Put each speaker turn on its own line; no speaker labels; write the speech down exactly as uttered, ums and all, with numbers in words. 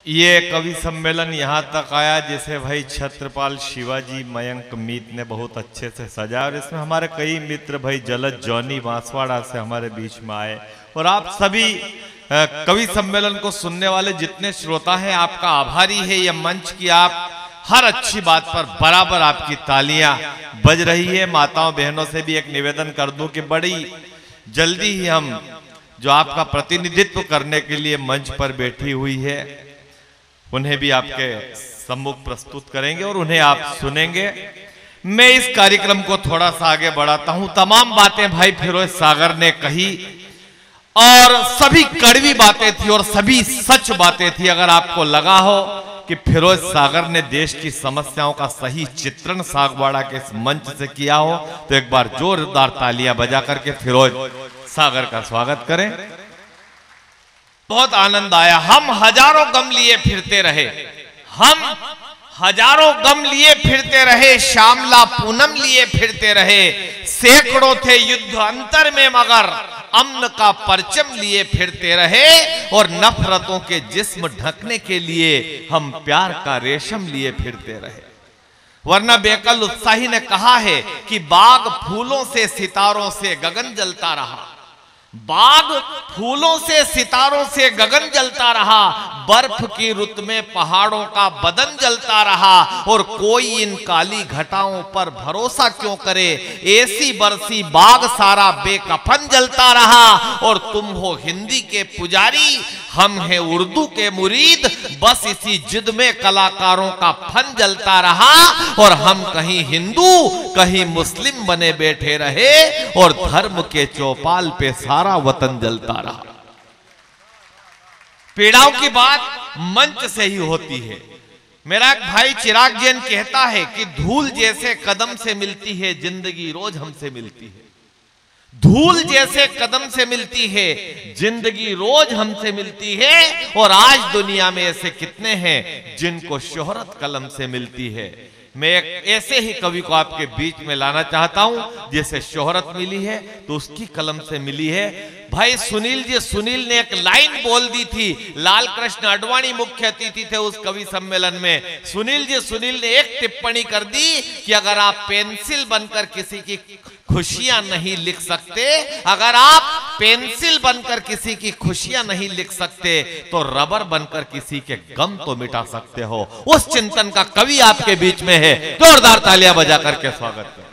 ये कवि सम्मेलन यहाँ तक आया जिसे भाई छत्रपाल शिवाजी मयंक मीत ने बहुत अच्छे से सजाया और इसमें हमारे कई मित्र भाई जलद जॉनी बांसवाड़ा से हमारे बीच में आए। और आप सभी कवि सम्मेलन को सुनने वाले जितने श्रोता हैं आपका आभारी है ये मंच की आप हर अच्छी बात पर बराबर आपकी तालियां बज रही है। माताओं बहनों से भी एक निवेदन कर दूं कि बड़ी जल्दी ही हम जो आपका प्रतिनिधित्व करने के लिए मंच पर बैठी हुई है उन्हें भी आपके सम्मुख प्रस्तुत करेंगे और उन्हें आप सुनेंगे। मैं इस कार्यक्रम को थोड़ा सा आगे बढ़ाता हूं। तमाम बातें भाई फिरोज सागर ने कही और सभी कड़वी बातें थी और सभी सच बातें थी। अगर आपको लगा हो कि फिरोज सागर ने देश की समस्याओं का सही चित्रण सागवाड़ा के इस मंच से किया हो तो एक बार जोरदार तालियां बजा करके फिरोज सागर का स्वागत करें। बहुत आनंद आया। हम हजारों गम लिए फिरते रहे, हम हजारों गम लिए फिरते रहे, श्यामला पूनम लिए फिरते रहे, सैकड़ों थे युद्ध अंतर में मगर अम्न का परचम लिए फिरते रहे और नफरतों के जिस्म ढकने के लिए हम प्यार का रेशम लिए फिरते रहे। वरना बेकल उत्साही ने कहा है कि बाग फूलों से सितारों से गगन जलता रहा, बाग फूलों से सितारों से गगन जलता रहा, बर्फ की रुत में पहाड़ों का बदन जलता रहा और कोई इन काली घटाओं पर भरोसा क्यों करे, ऐसी बरसी बाग सारा बेकफन जलता रहा और तुम हो हिंदी के पुजारी, हम हैं उर्दू के मुरीद, बस इसी जिद में कलाकारों का फन जलता रहा और हम कहीं हिंदू कहीं मुस्लिम बने बैठे रहे और धर्म के चौपाल पे सारा वतन जलता रहा। पीड़ाओं की बात मंच से ही होती है। मेरा एक भाई चिराग जैन कहता है कि धूल जैसे कदम से मिलती है जिंदगी रोज हमसे मिलती है, धूल जैसे कदम से मिलती है जिंदगी रोज हमसे मिलती है और आज दुनिया में ऐसे कितने हैं जिनको शोहरत कलम से मिलती है। मैं एक ऐसे ही कवि को आपके बीच में लाना चाहता हूं जिसे शोहरत मिली है तो उसकी कलम से मिली है। भाई सुनील जी, सुनील ने एक लाइन बोल दी थी, लाल कृष्ण आडवाणी मुख्य अतिथि थे उस कवि सम्मेलन में। सुनील जी सुनील ने एक टिप्पणी कर दी कि अगर आप पेंसिल बनकर किसी की खुशियां नहीं लिख सकते, अगर आप पेंसिल बनकर किसी की खुशियां नहीं लिख सकते तो रबर बनकर किसी के गम तो मिटा सकते हो। उस चिंतन का कवि आपके बीच में है, जोरदार तालियां बजा करके स्वागत करें।